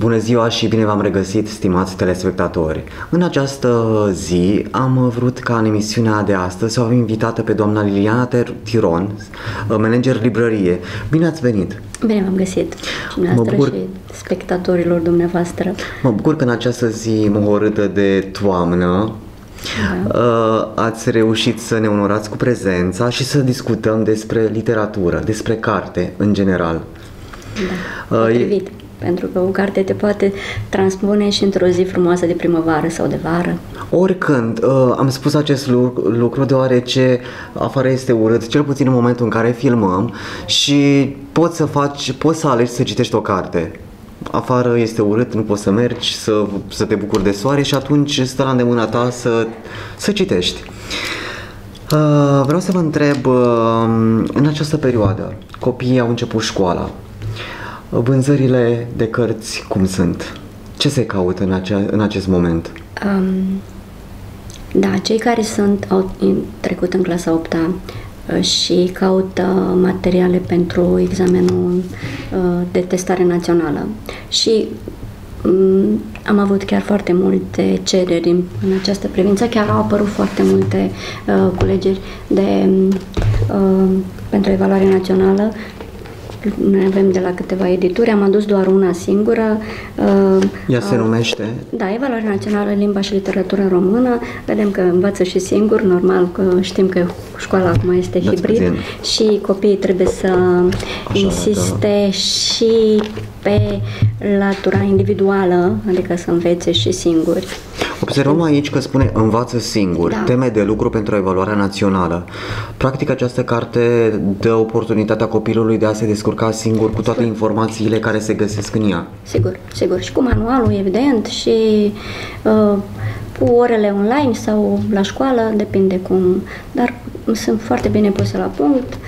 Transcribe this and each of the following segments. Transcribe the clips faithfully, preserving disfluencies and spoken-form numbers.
Bună ziua și bine v-am regăsit, stimați telespectatori! În această zi am vrut ca în emisiunea de astăzi să o avem invitată pe doamna Liliana Tiron, manager librărie. Bine ați venit! Bine v-am găsit și dumneavoastră bucur... și spectatorilor dumneavoastră. Mă bucur că în această zi mohorâtă de toamnă da. ați reușit să ne onorați cu prezența și să discutăm despre literatură, despre carte în general. Da, potrivit. Pentru că o carte te poate transpune și într-o zi frumoasă de primăvară sau de vară. Oricând. Am spus acest lucru deoarece afară este urât, cel puțin în momentul în care filmăm, și poți să faci, poți să alegi să citești o carte. Afară este urât, nu poți să mergi, să, să te bucuri de soare și atunci stă la îndemâna ta să, să citești. Vreau să vă întreb, în această perioadă, copiii au început școala. Vânzările de cărți cum sunt? Ce se caută în, acea, în acest moment? Um, da, cei care sunt, au trecut în clasa a opta și caută materiale pentru examenul uh, de testare națională. Și um, am avut chiar foarte multe cereri în, în această privință. Chiar au apărut foarte multe uh, culegeri de, uh, pentru evaluare națională. Noi avem de la câteva edituri, am adus doar una singură. Ea se numește? Da, Evaluarea Națională în Limba și Literatură Română. Vedem că învață și singur, normal că știm că școala acum este hibrid și copiii trebuie să Așa, insiste da. și pe latura individuală, adică să învețe și singuri. Observăm aici că spune învață singur, da. teme de lucru pentru evaluarea națională. Practic această carte dă oportunitatea copilului de a se descurca singur cu toate informațiile care se găsesc în ea. Sigur, sigur. Și cu manualul, evident, și uh, cu orele online sau la școală, depinde cum, dar sunt foarte bine puse la punct.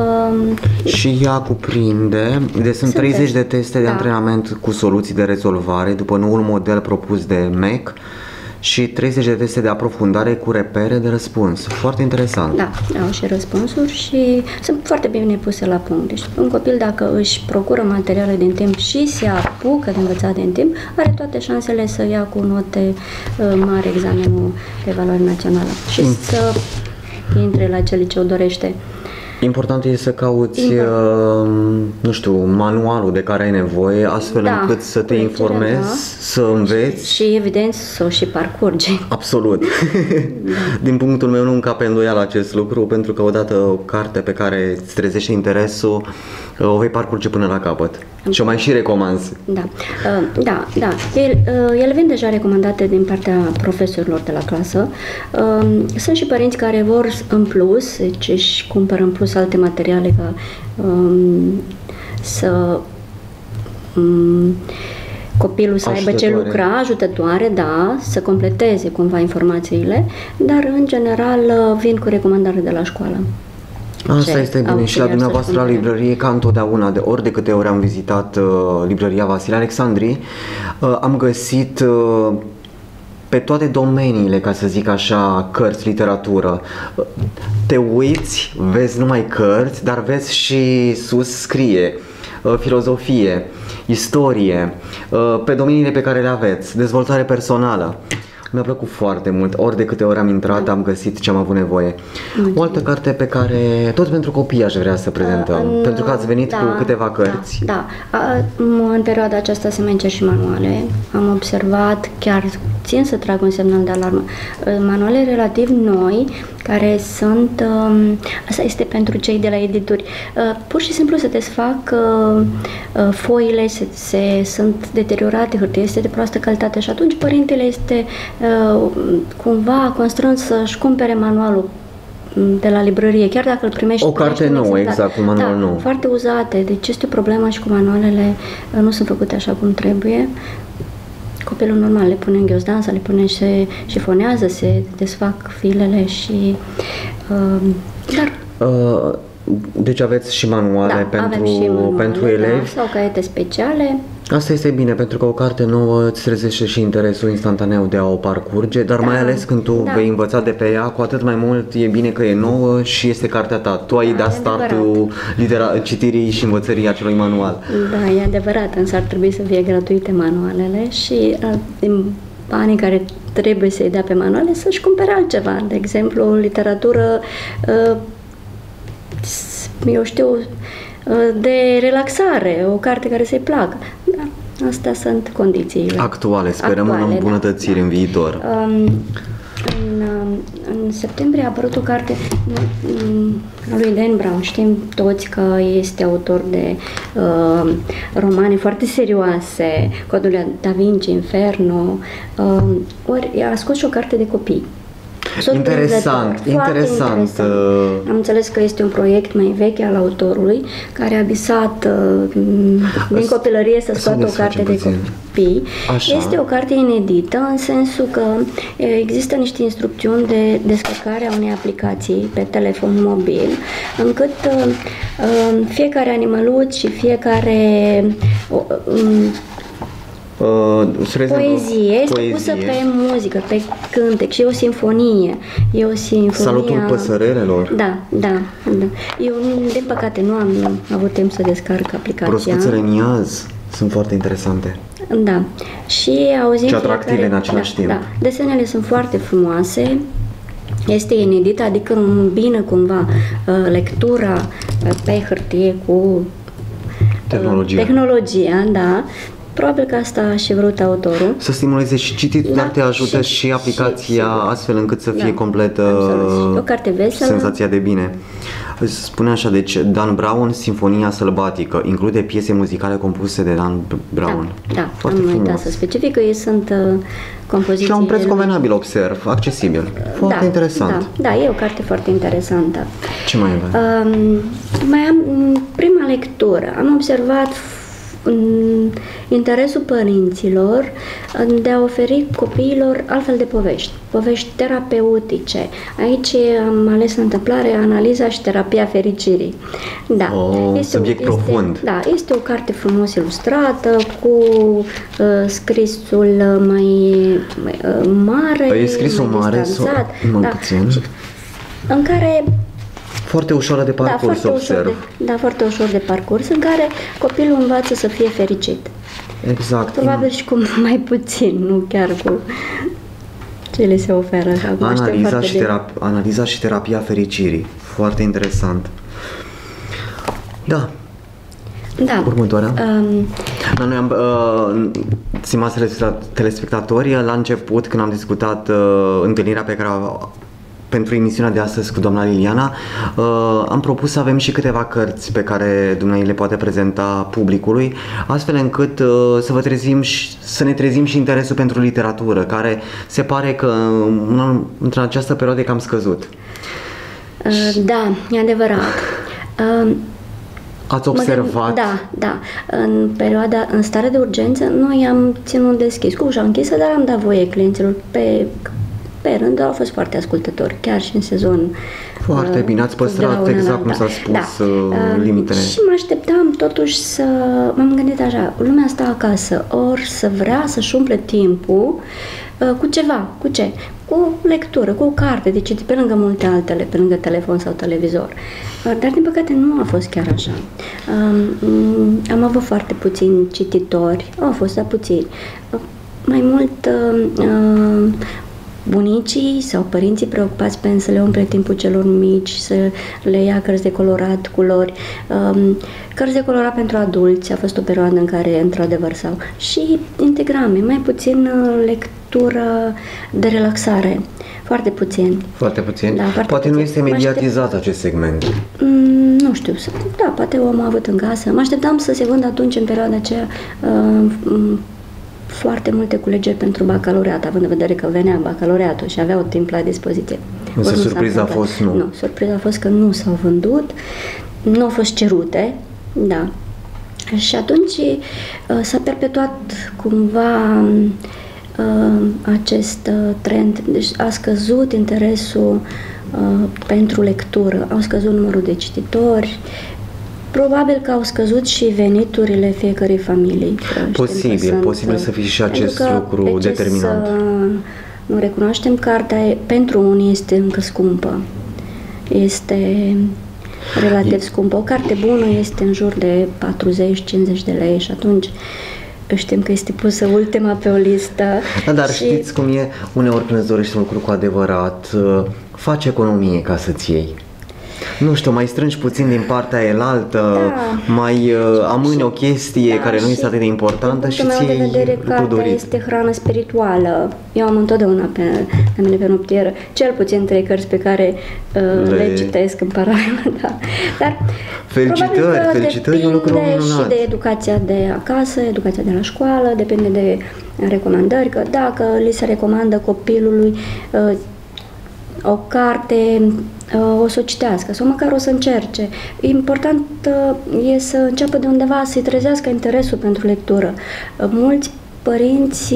Uh, și ea cuprinde, deci sunt treizeci de teste de da. antrenament cu soluții de rezolvare după noul model propus de M E C și treizeci de teste de aprofundare cu repere de răspuns. Foarte interesant. Da, au și răspunsuri și sunt foarte bine puse la punct. Deci un copil, dacă își procură materiale din timp și se apucă de învățat din timp, are toate șansele să ia cu note uh, mari examenul de evaluare națională și mm. să intre la ce liceu dorește. Important e să cauți, uh, nu știu, manualul de care ai nevoie, astfel da, încât să te informezi, da. să înveți. Și, și evident să o și parcurgi. Absolut. Da. Din punctul meu nu încape îndoială acest lucru, pentru că odată o carte pe care îți trezește interesul, o vei parcurge până la capăt. Și o mai și recomanzi. Da, uh, da, da. El, uh, ele vin deja recomandate din partea profesorilor de la clasă. Uh, sunt și părinți care vor în plus, deci își cumpără în plus alte materiale ca um, să um, copilul să aibă ce lucra, ajutătoare, da, să completeze cumva informațiile, dar în general vin cu recomandare de la școală. Asta este bine și la dumneavoastră la librărie, ca întotdeauna, de ori de câte ori am vizitat uh, librăria Vasile Alexandri, uh, am găsit uh, pe toate domeniile, ca să zic așa, cărți, literatură. Te uiți, vezi numai cărți, dar vezi și sus scrie uh, filozofie, istorie, uh, pe domeniile pe care le aveți, dezvoltare personală. Mi-a plăcut foarte mult, ori de câte ori am intrat, am găsit ce am avut nevoie. Mulțumim. O altă carte pe care, tot pentru copii aș vrea să prezentăm, uh, în, pentru că ați venit da, cu câteva cărți. Da, da. În perioada aceasta se mai încerc și manuale. Am observat, chiar țin să trag un semnal de alarmă, manuale relativ noi, care sunt, asta este pentru cei de la edituri, pur și simplu se desfac foile, se, se, sunt deteriorate, hârtia este de proastă calitate și atunci părintele este cumva constrâns să-și cumpere manualul de la librărie, chiar dacă îl primești. O carte nouă, exact, cu manual da, nou. Foarte uzate, deci este o problemă și cu manualele nu sunt făcute așa cum trebuie. Copilul normal le pune în ghiozdan, le pune și se șifonează, se desfac filele și... Uh, dar... Uh, deci aveți și manuale da, pentru, și manuale, pentru da, elevi? sau caiete speciale. Asta este bine, pentru că o carte nouă îți trezește și interesul instantaneu de a o parcurge, dar da, mai ales când tu da. vei învăța de pe ea, cu atât mai mult e bine că e nouă și este cartea ta. Tu ai da, dat startul litera- citirii și învățării acelui manual. Da, e adevărat, însă ar trebui să fie gratuite manualele și din banii care trebuie să-i dea pe manuale să-și cumpere altceva. De exemplu, literatură, eu știu, de relaxare, o carte care să-i placă. Da, astea sunt condițiile actuale. Sperăm actuale, în îmbunătățiri da. în viitor. Um, în, în septembrie a apărut o carte a lui Dan Brown. Știm toți că este autor de uh, romane foarte serioase, Codul Da Vinci, Inferno, uh, ori a scos și o carte de copii. Interesant, interesant. interesant. Am înțeles că este un proiect mai vechi al autorului care a visat uh, din copilărie să scoată o carte de copii. Așa. Este o carte inedită în sensul că există niște instrucțiuni de descărcare a unei aplicații pe telefon mobil, încât uh, uh, fiecare animăluț și fiecare uh, um, Uh, poezie este poezie. pusă pe muzică, pe cântec și e o sinfonie. E o sinfonie. Salutul păsărelelor. Da, da, da. Eu, din păcate, nu am avut timp să descarc aplicația. Proscuțele Niaz sunt foarte interesante. Da. Și auzim și atractive care, în același da, timp. Da. Desenele sunt foarte frumoase. Este inedit, adică îmbină cumva lectura pe hârtie cu tehnologia. tehnologia, da. Probabil că asta a și vrut autorul. Să stimuleze și cititul, dar te ajută și, și aplicația și, astfel încât să fie da, completă o carte veselă. Senzația de bine. Spune așa, deci Dan Brown, Sinfonia Sălbatică, include piese muzicale compuse de Dan Brown. Da, da. Foarte am frumos. Uitat să specific că ei sunt uh, compoziții... Și la un preț convenabil, observ, accesibil. Foarte da, interesant. Da, da, e o carte foarte interesantă. Ce mai avem? Uh, mai am prima lectură. Am observat interesul părinților de a oferi copiilor altfel de povești, povești terapeutice. Aici am ales în întâmplare Analiza și terapia fericirii. Da, oh, este subiect o, profund. Este, da, este o carte frumos ilustrată cu uh, scrisul mai, mai uh, mare, e scrisul mai mare, distanțat, so, da, puțin. în care foarte ușoară de parcurs, da, observ. Ușor de, da, foarte ușor de parcurs, în care copilul învață să fie fericit. Exact. Probabil și cu mai puțin, nu chiar cu ce le se oferă. Analiza și, terap- analiza și terapia fericirii. Foarte interesant. Da. Da. Următoarea. Um, da, noi am, uh, stimați telespectatori, la început, când am discutat uh, întâlnirea pe care a pentru emisiunea de astăzi cu doamna Liliana, uh, am propus să avem și câteva cărți pe care dumneavoastră le poate prezenta publicului, astfel încât uh, să vă trezim și, să ne trezim și interesul pentru literatură, care se pare că în, într această perioadă e cam scăzut. Uh, da, e adevărat. Uh, Ați observat? Da, da. În perioada, în stare de urgență, noi am ținut deschis cu ușa închisă, dar am dat voie clienților pe Pe rând, au fost foarte ascultători, chiar și în sezon. Foarte uh, bine, ați păstrat exact cum s-a spus da. uh, limitele. Și mă așteptam totuși să... M-am gândit așa, lumea stă acasă, ori să vrea să-și umple timpul uh, cu ceva. Cu ce? Cu lectură, cu o carte de citit, pe lângă multe altele, pe lângă telefon sau televizor. Uh, dar, din păcate, nu a fost chiar așa. Uh, am avut foarte puțini cititori, au fost dar puțini. Uh, mai mult... Uh, uh, bunicii sau părinții preocupați pe să le umple timpul celor mici, să le ia cărți de colorat, culori. Um, cărți de colorat pentru adulți a fost o perioadă în care, într-adevăr, sau și integrame, mai puțin lectură de relaxare. Foarte puțin. Foarte puțin? Da, foarte poate puțin. Nu este mediatizat acest segment. Mm, nu știu. Da, poate omul a avut în casă. Mă așteptam să se vândă atunci, în perioada aceea, uh, foarte multe culegeri pentru bacalaureat, având în vedere că venea bacalaureatul și aveau timp la dispoziție. Însă surpriza a fost nu. Nu, surpriza a fost că nu s-au vândut, nu au fost cerute, da. Și atunci uh, s-a perpetuat cumva uh, acest uh, trend, deci a scăzut interesul uh, pentru lectură, au scăzut numărul de cititori, Probabil că au scăzut și veniturile fiecărei familii. Posibil, posibil să fie și acest lucru de determinant. Să nu recunoaștem, cartea pentru unii este încă scumpă. Este relativ e... scumpă. O carte bună este în jur de patruzeci cincizeci de lei și atunci știm că este pusă ultima pe o listă. Da, dar și... știți cum e? Uneori când îți dorești un lucru cu adevărat, faci economie ca să-ți iei. Nu știu, mai strângi puțin din partea elaltă, da. mai uh, amâni o chestie da, care nu este atât de importantă și ți-i de vedere, cartea este hrană spirituală. Eu am întotdeauna pe, pe mine pe noptieră, cel puțin trei cărți pe care uh, le... le citesc în paralel. Da. Dar felicitări, felicitări, e un lucru minunat. Și de educația de acasă, educația de la școală, depinde de recomandări, că dacă li se recomandă copilului uh, o carte, o să o citească sau măcar o să încerce. Important e să înceapă de undeva, să-i trezească interesul pentru lectură. Mulți părinți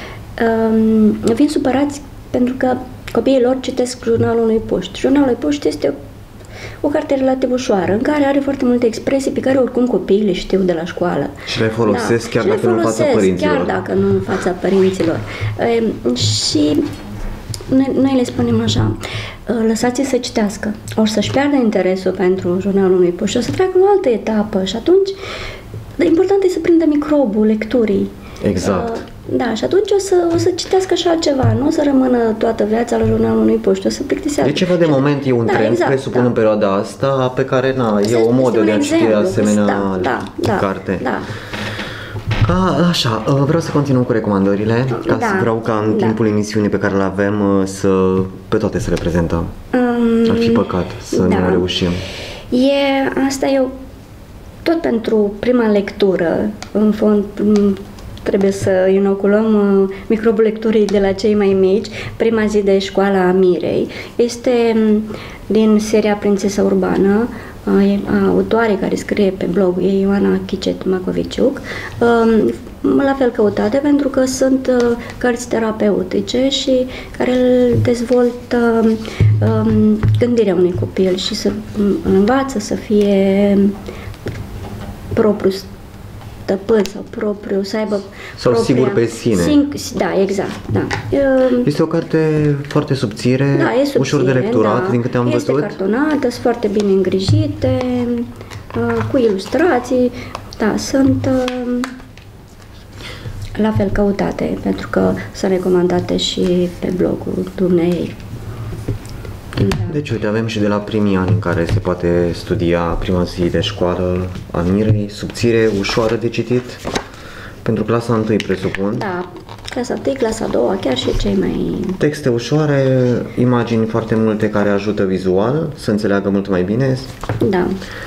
um, vin supărați pentru că copiii lor citesc Jurnalul unui Puști. Jurnalul unui Puști este o carte relativ ușoară, în care are foarte multe expresii pe care oricum copiii le știu de la școală. Și le folosesc da. chiar și dacă le nu în fața părinților. chiar dacă nu în fața părinților. Um, și Noi, noi le spunem așa, lăsați-i să citească, ori să-și piardă interesul pentru Jurnalul unui Puști, o să treacă la o altă etapă și atunci, important e să prindă microbul lecturii. Exact. Uh, da, și atunci o să, o să citească și altceva, nu o să rămână toată viața la Jurnalul unui Puști, o să plictisească. De ceva de moment e un da, trend, exact, presupun da. în perioada asta, pe care na, e o modă de a citi asemenea da, da, da, carte. Da. A, așa, vreau să continuăm cu recomandările, ca da, să vreau ca în da. timpul emisiunii pe care le avem să, pe toate să le prezentăm. Um, Ar fi păcat să da. nu reușim. E, asta e tot pentru prima lectură, în fond trebuie să inoculăm microbul lecturii de la cei mai mici. Prima zi de școală a Mirei este din seria Prințesa Urbană, a autoarei care scrie pe blogul ei, Ioana Chicet Macoviciuc, la fel căutate pentru că sunt cărți terapeutice și care îl dezvoltă gândirea unui copil și să îl învață să fie propriu stăpân sau propriu, să aibă sau propria, sigur pe sine. Sing, da, exact, da. Este o carte foarte subțire, da, e subțire, ușor de lecturat, da. din câte am este văzut. Este cartonată, sunt foarte bine îngrijite, cu ilustrații, da, sunt la fel căutate, pentru că sunt recomandate și pe blogul dumneei. Da. Deci, uite, avem și de la primii ani în care se poate studia prima zi de școală a Mirei, subțire, ușoară de citit, pentru clasa întâi, presupun. Da, clasa întâi, clasa a doua, chiar și cei mai... Texte ușoare, imagini foarte multe care ajută vizual, să înțeleagă mult mai bine. Da.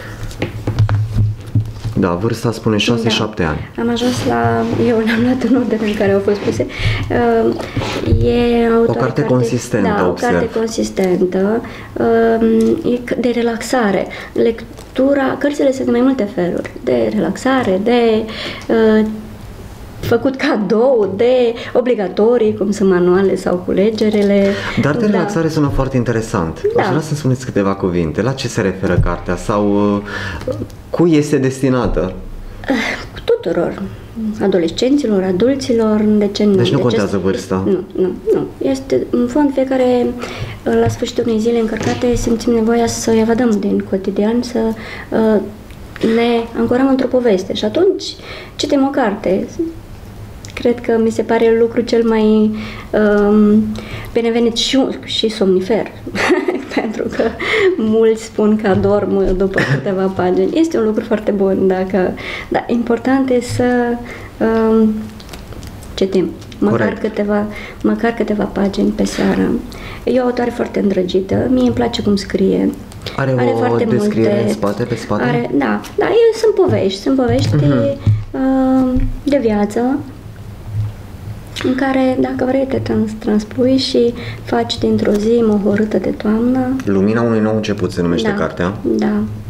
Da, vârsta spune șase șapte da. ani. Am ajuns la... Eu le-am luat în ordine în care au fost puse. Uh, e o carte, carte consistentă, da, observ. o carte consistentă, uh, e de relaxare. Lectura, cărțile sunt de mai multe feluri. De relaxare, de... Uh, făcut cadou, de obligatorii, cum sunt manuale sau culegerele. Dar de relaxare da. sună foarte interesant. Da. Aș vrea să spuneți câteva cuvinte. La ce se referă cartea sau uh, cui este destinată? Uh, tuturor. Adolescenților, adulților, de ce nu? Deci nu de contează ce... vârsta? Nu, nu, nu. Este, în fond, fiecare, la sfârșitul unei zile încărcate, simțim nevoia să evadăm din cotidian, să uh, ne ancorăm într-o poveste și atunci citim o carte. Cred că mi se pare lucru cel mai um, binevenit și, și somnifer, pentru că mulți spun că adorm după câteva pagini. Este un lucru foarte bun, dacă, dar important e să um, citim, măcar câteva, măcar câteva pagini pe seară. E o autoare foarte îndrăgită, mie îmi place cum scrie. Are, are o foarte descriere multe, în spate, pe spate? Are, da, da, e, sunt povești, sunt povești uh-huh. uh, de viață, în care, dacă vrei, te trans- transpui și faci dintr-o zi mohorâtă de toamnă. Lumina unui nou început se numește da, cartea. Da.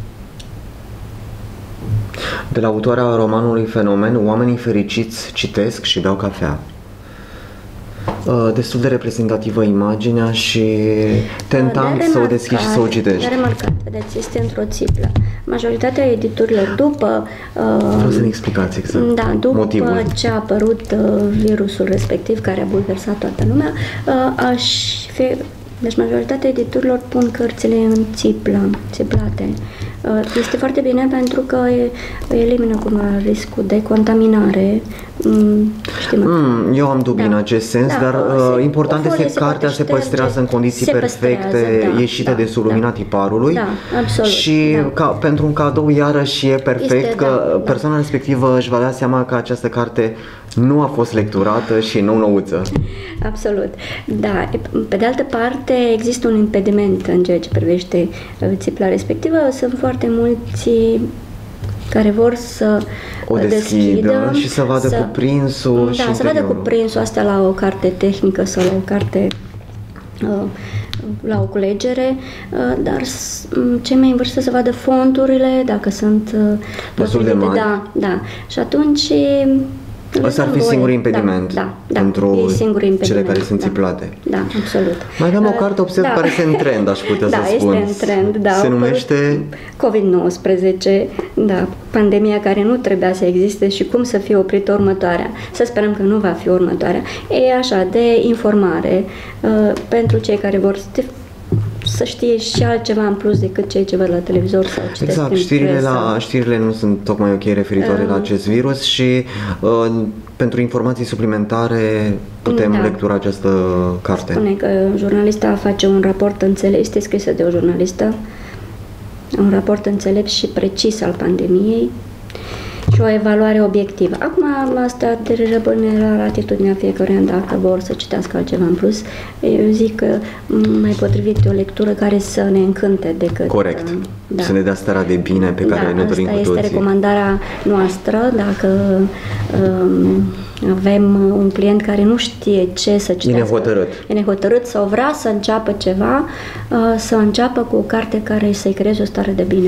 De la autoarea romanului Fenomen, oamenii fericiți citesc și beau cafea. Destul de reprezentativă imaginea și tentant de să o deschizi și să o citești. De remarcat, vedeți, este într-o țiplă. Majoritatea editurilor după... Vreau să ne explicați exact Da, după motivul. ce a apărut virusul respectiv, care a bulversat toată lumea, aș fi... Deci majoritatea editurilor pun cărțile în țiplă, țiplate. Este foarte bine pentru că elimină cumva riscul de contaminare. Știi, mm, eu am dubii da. în acest sens, da, dar se, important este că cartea se păstrează în condiții perfecte, da, ieșite da, de sub lumina da. tiparului. Da, absolut. Și da. ca, pentru un cadou iarăși e perfect este, că da, persoana da. respectivă își va da seama că această carte nu a fost lecturată și e nou-nouță. Absolut. Da. Pe de altă parte, există un impediment în ceea ce privește țipla respectivă. Sunt foarte mulți care vor să o deschidă, deschidă și să vadă să, cuprinsul da, și să interiorul. vadă cuprinsul asta la o carte tehnică sau la o carte uh, la o culegere, uh, dar cei mai în vârstă să vadă fonturile, dacă sunt uh, destul de mari. Da, da. Și atunci ăsta ar fi singur impediment da, da, pentru da, singur impediment, cele care sunt da, țiplate. Da, absolut. Mai avem o carte, observ, da. care este în trend, aș putea da, să spun. Da, este în trend, da. Se numește covid nouăsprezece, da, pandemia care nu trebuia să existe și cum să fie oprită următoarea. Să sperăm că nu va fi următoarea. E așa, de informare uh, pentru cei care vor să știe și altceva în plus decât ceea ce văd la televizor sau citesc exact, în știrile, la, știrile nu sunt tocmai ok referitoare uh, la acest virus și uh, pentru informații suplimentare putem da. lectura această carte. Spune că jurnalista face un raport înțelept, este scrisă de o jurnalistă, un raport înțelept și precis al pandemiei și o evaluare obiectivă. Acum asta rămâne la atitudinea fiecăruia dacă vor să citească altceva în plus. Eu zic că mai potrivit o lectură care să ne încânte decât... Corect. Da. Să ne dea starea de bine pe care da, ne dorim cu toții. Asta este recomandarea noastră. Dacă um, avem un client care nu știe ce să citească, e nehotărât. E nehotărât sau vrea să înceapă ceva, uh, să înceapă cu o carte care să-i creeze o stare de bine.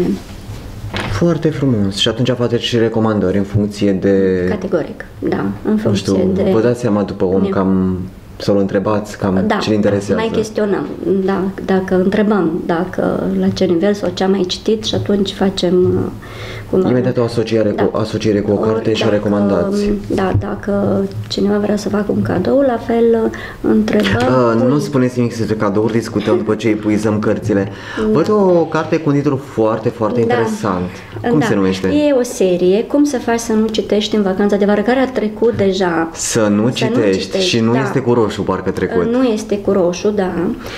Foarte frumos. Și atunci faceți și recomandări în funcție de... Categoric, da. În funcție nu știu, de... vă dați seama după om cam... să-l întrebați cam da, ce-l interesează. Da, mai chestionăm. Da, dacă întrebăm dacă la ce nivel sau ce am mai citit și atunci facem... Cum imediat o asociere, da. cu, asociere cu o carte și o recomandați. Da, dacă cineva vrea să facă un cadou, la fel întrebăm... Uh, nu spuneți nimic despre cadouri, discutăm după ce epuizăm cărțile. Da. Văd o carte cu un titlu foarte, foarte da. interesant. Cum da. se numește? E o serie, Cum să faci să nu citești în vacanța de vară, care a trecut deja. Să nu, să citești, nu citești și nu da. este cu roșu, parcă trecut. Nu este cu roșu, da.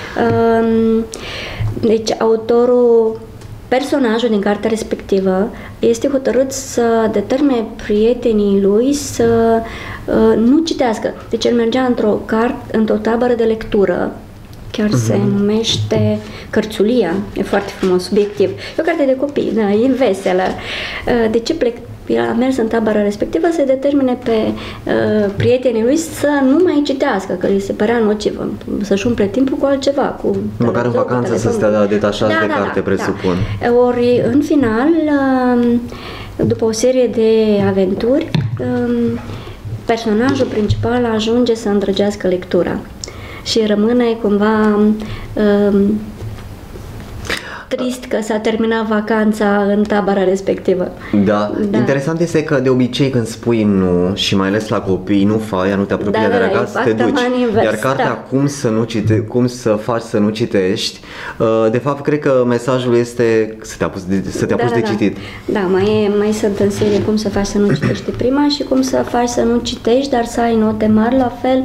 Deci, autorul... Personajul din cartea respectivă este hotărât să determine prietenii lui să uh, nu citească. Deci el mergea într-o, cart, într-o tabără de lectură, chiar uh-huh. se numește Cărțulia, e foarte frumos, subiectiv. E o carte de copii, da, e veselă. Uh, de ce plec? El a mers în tabăra respectivă să determine pe uh, prietenii lui să nu mai citească, că îi se părea nociv, să-și umple timpul cu altceva. Cu măcar în vacanță să stea detașați da, de da, carte, da, presupun. Da. Ori, în final, uh, după o serie de aventuri, uh, personajul principal ajunge să îndrăgească lectura și rămâne cumva... Uh, trist că s-a terminat vacanța în tabăra respectivă. Da. da. Interesant este că de obicei când spui nu și mai ales la copii, nu fai, nu te apropii da, de da, acasă, te duci. Invers, Iar cartea da. cum, să nu cite, cum să faci să nu citești, de fapt cred că mesajul este să te apuci de, să te apuci da, de da, citit. Da, mai, e, mai sunt în serie cum să faci să nu citești prima și cum să faci să nu citești, dar să ai note mari, la fel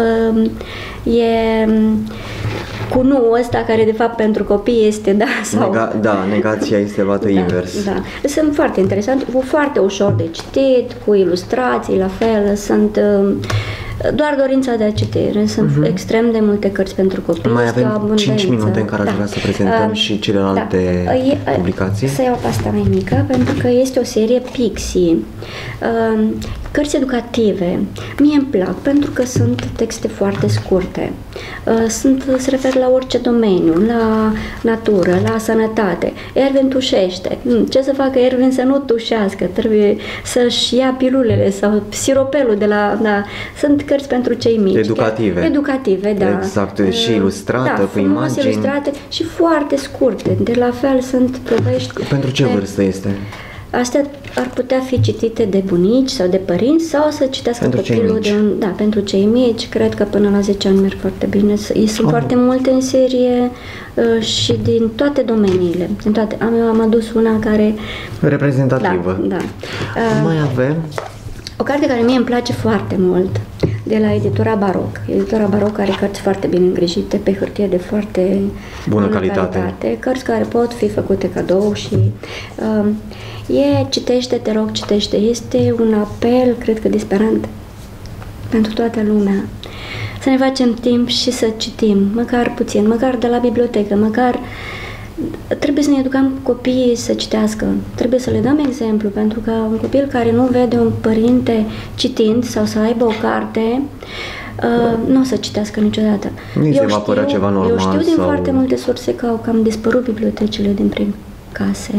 e... cu nu ăsta care de fapt pentru copii este da sau... Nega, da, negația este luată da, invers. Da. Sunt foarte interesante, foarte ușor de citit, cu ilustrații, la fel, sunt doar dorința de a citi. Sunt uh-huh. extrem de multe cărți pentru copii. Mai avem cinci minute în care da. aș vrea să prezentăm uh, și celelalte da. e, publicații. Să iau pasta mai mică, pentru că este o serie Pixie. Uh, cărți educative, mie îmi plac pentru că sunt texte foarte scurte. Sunt, se referă la orice domeniu, la natură, la sănătate. Erwin tușește. Ce să facă Erwin să nu tușească? Trebuie să-și ia pilulele sau siropelul de la... Da. Sunt cărți pentru cei mici. Educative. Educative, da. Exact, și ilustrate, da, cu imagini. ilustrate și foarte scurte. De la fel sunt povești... Pentru ce vârstă este? Astea ar putea fi citite de bunici sau de părinți sau să citească pentru copilul de un... Da, pentru cei mici, cred că până la zece ani merg foarte bine. Sunt oh. foarte multe în serie uh, și din toate domeniile. Din toate. Am, eu am adus una care... reprezentativă. Da, da. Uh, Mai avem... O carte care mie îmi place foarte mult, de la editura Baroc. Editura Baroc are cărți foarte bine îngrijite, pe hârtie de foarte bună, bună calitate. calitate. Cărți care pot fi făcute cadou și... Uh, e Citește, te rog, citește. Este un apel, cred că disperant, pentru toată lumea. Să ne facem timp și să citim, măcar puțin, măcar de la bibliotecă, măcar... Trebuie să ne educăm copiii să citească. Trebuie să le dăm exemplu, pentru că un copil care nu vede un părinte citind sau să aibă o carte, uh, nu o să citească niciodată. Nu se va părea ceva normal. Eu știu din sau... foarte multe surse că au cam dispărut bibliotecile din prin case.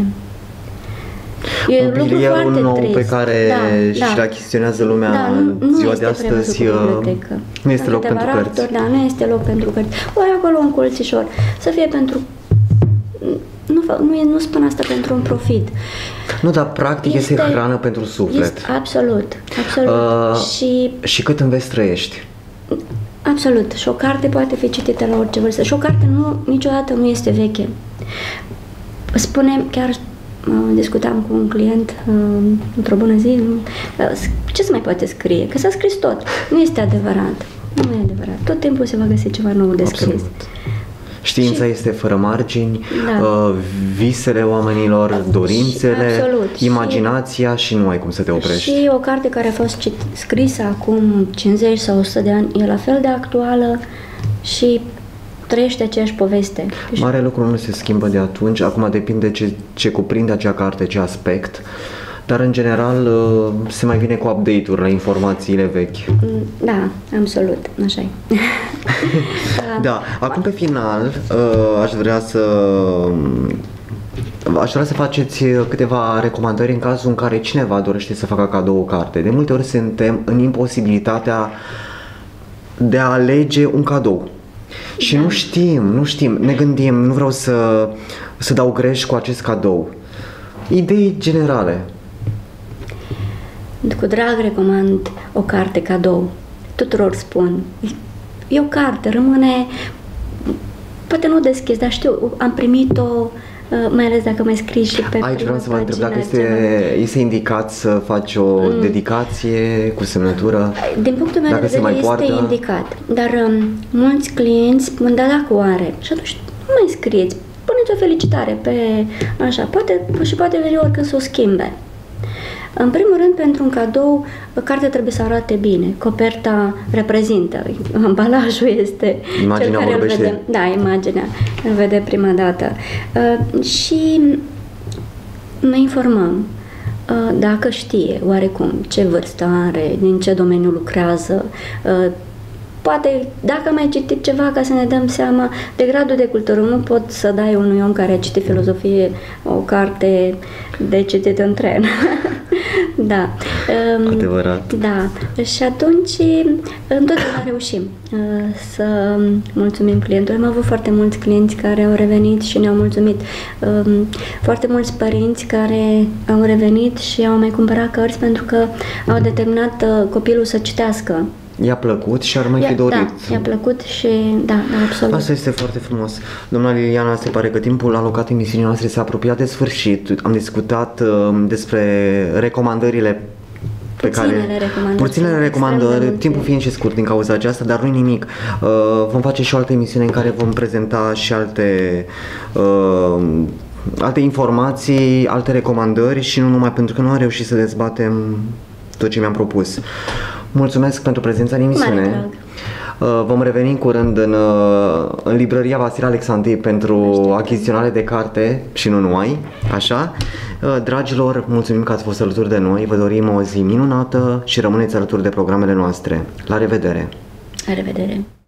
E un mobilierul nou trist. Pe care da, și-l da. achiziționează lumea da, nu, în ziua nu de astăzi. Nu este loc pentru cărți. Da, nu este loc pentru cărți. O, acolo un colțișor. Să fie pentru... Nu, nu, nu spun asta pentru un profit. Nu, dar practic este, este hrană pentru suflet. Este, absolut, absolut. Uh, și, și cât înveți trăiești. Absolut. Și o carte poate fi citită la orice vârstă. Și o carte nu, niciodată nu este veche. Spune, chiar uh, discutam cu un client uh, într-o bună zi, uh, ce se mai poate scrie? Că s-a scris tot. Nu este adevărat. Nu e adevărat. Tot timpul se va găsi ceva nou de scris. Absolut. Știința și, este fără margini, da. uh, visele oamenilor, dorințele, și, absolut, imaginația și, și nu ai cum să te oprești. Și o carte care a fost scrisă acum cincizeci sau o sută de ani e la fel de actuală și trăiește aceeași poveste. Mare lucru nu se schimbă de atunci, acum depinde ce, ce cuprinde acea carte, ce aspect. Dar, în general, se mai vine cu update-uri la informațiile vechi. Da, absolut, așa e. Da, acum pe final aș vrea să aș vrea să faceți câteva recomandări în cazul în care cineva dorește să facă cadou o carte. De multe ori suntem în imposibilitatea de a alege un cadou. Și da. nu știm, nu știm, ne gândim, nu vreau să, să dau greș cu acest cadou. Idei generale. Cu drag recomand o carte cadou. Tuturor spun. E o carte, rămâne... Poate nu deschis, dar știu, am primit-o, mai ales dacă mai scrii și pe aici vreau să vă întreb dacă este, este indicat să faci o mm. dedicație cu semnătură. Din punctul meu de vedere este poartă. indicat. Dar um, mulți clienți spun, da, dacă o are. Și atunci nu mai scrieți. Puneți o felicitare pe așa. Poate, și poate veni oricând să o schimbe. În primul rând, pentru un cadou, cartea trebuie să arate bine. Coperta reprezintă, ambalajul este imaginea cel care îl vede. Da, imaginea îl vede prima dată. Uh, și ne informăm uh, dacă știe oarecum ce vârstă are, din ce domeniu lucrează, uh, poate, dacă am mai citit ceva, ca să ne dăm seama de gradul de cultură. Nu pot să dai unui om care a citit filozofie o carte de citit în tren. Da. Adevărat. Da. Și atunci întotdeauna reușim să mulțumim clientului. Am avut foarte mulți clienți care au revenit și ne-au mulțumit. Foarte mulți părinți care au revenit și au mai cumpărat cărți pentru că au determinat copilul să citească. I-a plăcut și ar mai fi dorit. Da, i-a plăcut și da, da, absolut. Asta este foarte frumos. Doamna Liliana, se pare că timpul alocat emisiunii noastre s-a apropiat de sfârșit. Am discutat uh, despre recomandările pe puținele care... recomandări. Puținele recomandări, timpul fiind și scurt din cauza aceasta, dar nu nimic. Uh, vom face și o altă emisiune în care vom prezenta și alte... Uh, alte informații, alte recomandări și nu numai, pentru că nu am reușit să dezbatem tot ce mi-am propus. Mulțumesc pentru prezența în emisiune. Vom reveni în curând în, în librăria Vasile Alexandri pentru achiziționare de carte și nu numai, așa. Dragilor, mulțumim că ați fost alături de noi, vă dorim o zi minunată și rămâneți alături de programele noastre. La revedere! La revedere!